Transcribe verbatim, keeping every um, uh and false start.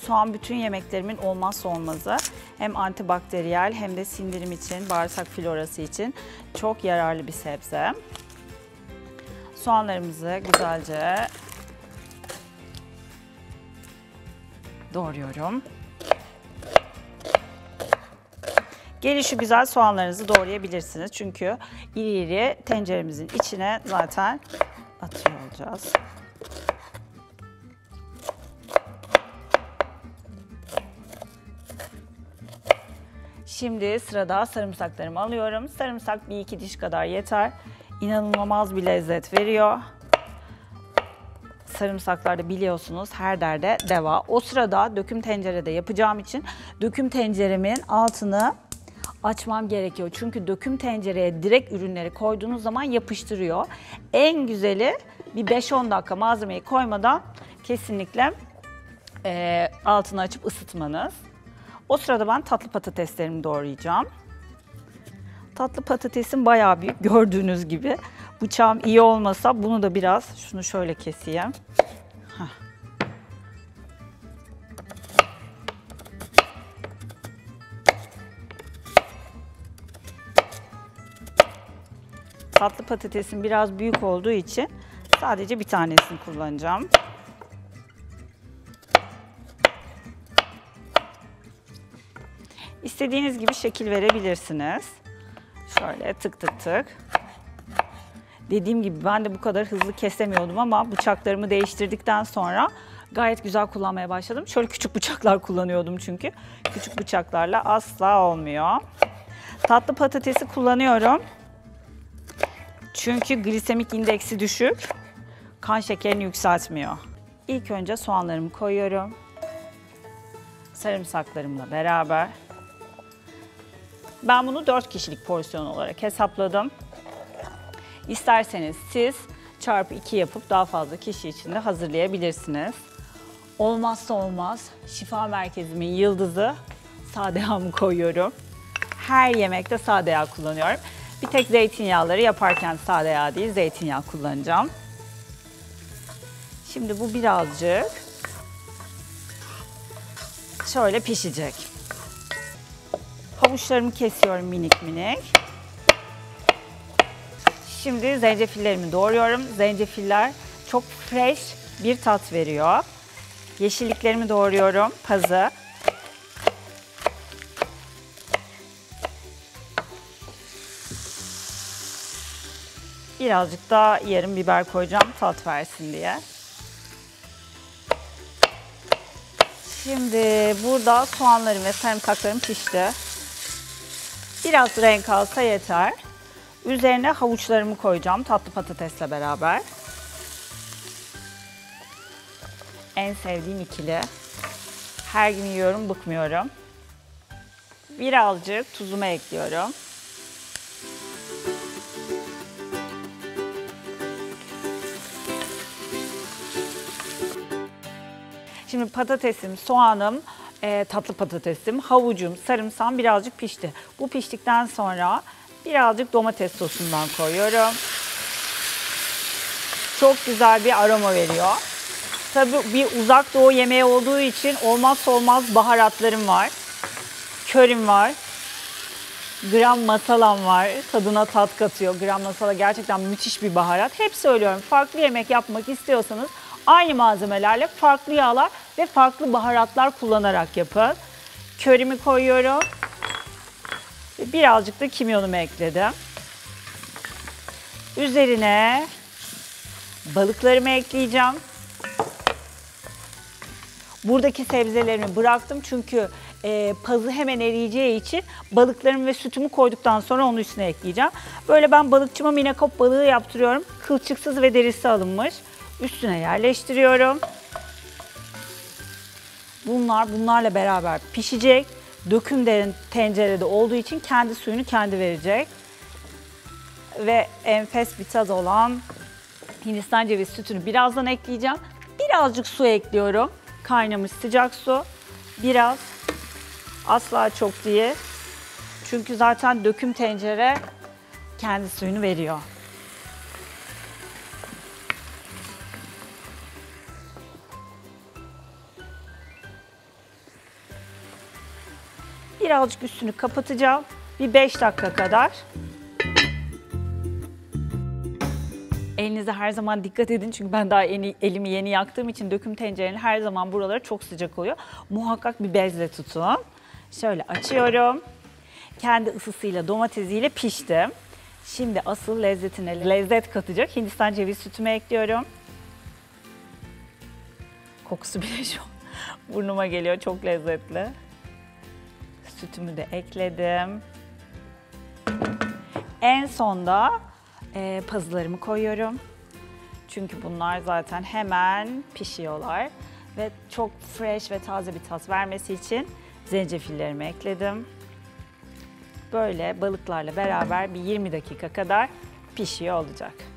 Soğan bütün yemeklerimin olmazsa olmazı. Hem antibakteriyel hem de sindirim için, bağırsak florası için çok yararlı bir sebze. Soğanlarımızı güzelce doğruyorum. Gelişi güzel soğanlarınızı doğrayabilirsiniz. Çünkü iri iri tenceremizin içine zaten atıyor olacağız. Şimdi sırada sarımsaklarımı alıyorum. Sarımsak bir iki diş kadar yeter. İnanılmaz bir lezzet veriyor. Sarımsaklar da biliyorsunuz her derde deva. O sırada döküm tencerede yapacağım için döküm tenceremin altını açmam gerekiyor. Çünkü döküm tencereye direkt ürünleri koyduğunuz zaman yapıştırıyor. En güzeli bir beş on dakika malzemeyi koymadan kesinlikle e, altını açıp ısıtmanız. O sırada ben tatlı patateslerimi doğrayacağım. Tatlı patatesim bayağı büyük gördüğünüz gibi. Bıçağım iyi olmasa bunu da biraz, şunu şöyle keseyim. Heh. Tatlı patatesim biraz büyük olduğu için sadece bir tanesini kullanacağım. İstediğiniz gibi şekil verebilirsiniz. Şöyle tık tık tık. Dediğim gibi ben de bu kadar hızlı kesemiyordum ama bıçaklarımı değiştirdikten sonra gayet güzel kullanmaya başladım. Şöyle küçük bıçaklar kullanıyordum çünkü. Küçük bıçaklarla asla olmuyor. Tatlı patatesi kullanıyorum. Çünkü glisemik indeksi düşük. Kan şekerini yükseltmiyor. İlk önce soğanlarımı koyuyorum. Sarımsaklarımla beraber. Ben bunu dört kişilik porsiyon olarak hesapladım. İsterseniz siz çarpı iki yapıp daha fazla kişi için de hazırlayabilirsiniz. Olmazsa olmaz şifa merkezimin yıldızı sade yağımı koyuyorum. Her yemekte sade yağ kullanıyorum. Bir tek zeytinyağları yaparken sade yağ değil zeytinyağı kullanacağım. Şimdi bu birazcık şöyle pişecek. Havuçlarımı kesiyorum minik minik. Şimdi zencefillerimi doğruyorum. Zencefiller çok fresh bir tat veriyor. Yeşilliklerimi doğruyorum. Pazı. Birazcık da yarım biber koyacağım tat versin diye. Şimdi burada soğanlarım ve sarımsaklarım pişti. Biraz renk alsa yeter. Üzerine havuçlarımı koyacağım tatlı patatesle beraber. En sevdiğim ikili. Her gün yiyorum, bıkmıyorum. Birazcık tuzumu ekliyorum. Şimdi patatesim, soğanım, e, tatlı patatesim, havucum, sarımsağım birazcık pişti. Bu piştikten sonra birazcık domates sosundan koyuyorum. Çok güzel bir aroma veriyor. Tabii bir uzak doğu yemeği olduğu için olmazsa olmaz baharatlarım var. Körim var. Gram masalam var. Tadına tat katıyor. Gram masala gerçekten müthiş bir baharat. Hep söylüyorum, farklı yemek yapmak istiyorsanız aynı malzemelerle farklı yağlar ve farklı baharatlar kullanarak yapın. Körimi koyuyorum. Birazcık da kimyonumu ekledim. Üzerine balıklarımı ekleyeceğim. Buradaki sebzelerimi bıraktım çünkü e, pazı hemen eriyeceği için balıklarımı ve sütümü koyduktan sonra onun üstüne ekleyeceğim. Böyle ben balıkçıma minakop balığı yaptırıyorum. Kılçıksız ve derisi alınmış. Üstüne yerleştiriyorum. Bunlar bunlarla beraber pişecek. Döküm derin tencerede olduğu için kendi suyunu kendi verecek. Ve enfes bir tadı olan Hindistan cevizi sütünü birazdan ekleyeceğim. Birazcık su ekliyorum. Kaynamış sıcak su. Biraz. Asla çok değil. Çünkü zaten döküm tencere kendi suyunu veriyor. Birazcık üstünü kapatacağım. Bir beş dakika kadar. Elinize her zaman dikkat edin çünkü ben daha yeni, elimi yeni yaktığım için döküm tencerenin her zaman buraları çok sıcak oluyor. Muhakkak bir bezle tutun. Şöyle açıyorum. Kendi ısısıyla, domatesiyle piştim. Şimdi asıl lezzetine lezzet katacak Hindistan ceviz sütümü ekliyorum. Kokusu bile şu an burnuma geliyor, çok lezzetli. Sütümü de ekledim. En sonda e, pazılarımı koyuyorum. Çünkü bunlar zaten hemen pişiyorlar. Ve çok fresh ve taze bir tat vermesi için zencefillerimi ekledim. Böyle balıklarla beraber bir yirmi dakika kadar pişiyor olacak.